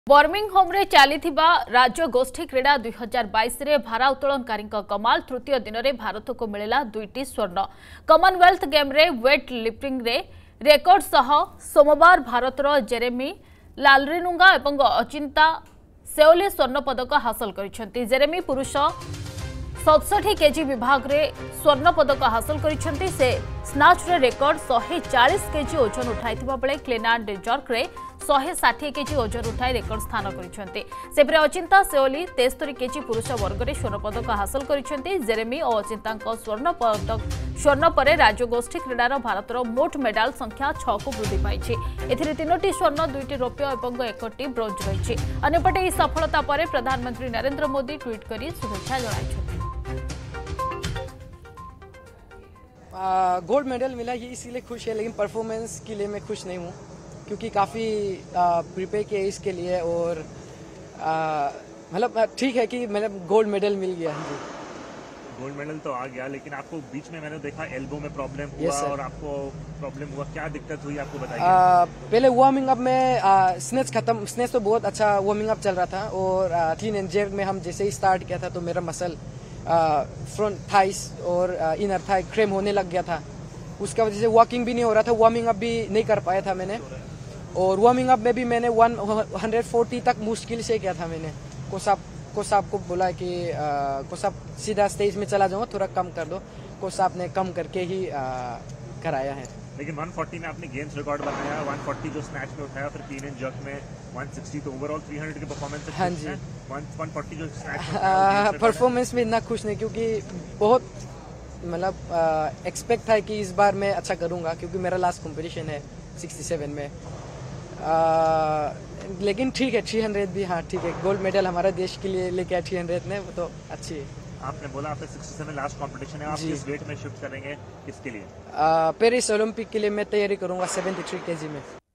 Birmingham रे चलीथिबा राज्य गोष्ठी क्रीड़ा 2022 रे भारा उत्तोलनकारी कमाल तृतीय दिन में भारत को मिलला 2टी स्वर्ण। कॉमनवेल्थ गेम रे वेट लिफ्टिंग रे रेकर्ड सह सोमवार भारतर जेरेमी लालरिनुंगा और अचिंता सेओली स्वर्ण पदक हासिल करिसेंती। जेरेमी पुरुष 67 केजी विभाग रे स्वर्ण पदक हासिल करिसेंती। से स्नाच रे रेकर्ड 140 केजी ओजन उठाइथिबा बेले क्लेनार्ड जर्क रे 160 केजी ओजन उठाई रेकर्ड स्थान करिसेंती। सेपरे अचिंता सेओली 73 केजी पुरुष वर्ग रे स्वर्ण पदक हासिल करिसेंती। जेरेमी और अचिंता स्वर्ण परे राज्यगोष्ठी क्रीडार भारतर मोट मेडाल संख्या 6 को वृद्धि पाई। एथिरे 3टी स्वर्ण 2टी रौप्य और 1टी ब्रोंज रही। अन्यपटे इस सफलता पर प्रधानमंत्री नरेंद्र मोदी ट्वीट कर शुभेच्छा जणाइछथि। गोल्ड मेडल मिला ये इसीलिए खुश है, लेकिन परफॉर्मेंस के लिए मैं खुश नहीं हूँ क्योंकि काफ़ी प्रिपेयर किया इसके लिए और मतलब ठीक है कि मतलब गोल्ड मेडल मिल गया। जी गोल्ड मेडल तो आ गया, लेकिन आपको बीच में मैंने देखा एल्बो में प्रॉब्लम हुआ और आपको प्रॉब्लम हुआ, क्या दिक्कत हुई आपको बताइए। पहले वार्मिंग अप में स्नेच तो बहुत अच्छा वार्मिंग अप चल रहा था और क्लीन एंड जर्क में हम जैसे ही स्टार्ट किया था तो मेरा मसल फ्रंट थाइस और इनर थाई क्रैम होने लग गया था। उसका वजह से वॉकिंग भी नहीं हो रहा था, वार्मिंग अप भी नहीं कर पाया था मैंने। और वार्मिंग अप में भी मैंने 140 तक मुश्किल से किया था। मैंने कोच साहब को बोला कि कोच साहब सीधा स्टेज में चला जाऊँ, थोड़ा कम कर दो। कोच साहब ने कम करके ही कराया है। लेकिन 140 में आपने गेम्स रिकॉर्ड बनाया, 140 जो स्नैच में उठाया, फिर क्लीन एंड जर्क में 160, तो ओवरऑल 300 की परफॉर्मेंस। हाँ जी, 140 जो स्नैच परफॉर्मेंस में इतना खुश नहीं क्योंकि बहुत मतलब एक्सपेक्ट था कि इस बार मैं अच्छा करूंगा क्योंकि मेरा लास्ट कंपटीशन है 67 में। लेकिन ठीक है 300 भी, हाँ ठीक है, गोल्ड मेडल हमारे देश के लिए लेके आया 300 में, वो तो अच्छी है। आपने बोला आपका 67 लास्ट कंपटीशन है, आप किस वेट में शिफ्ट करेंगे, किसके लिए? पेरिस ओलंपिक के लिए मैं तैयारी करूंगा 73 केजी में।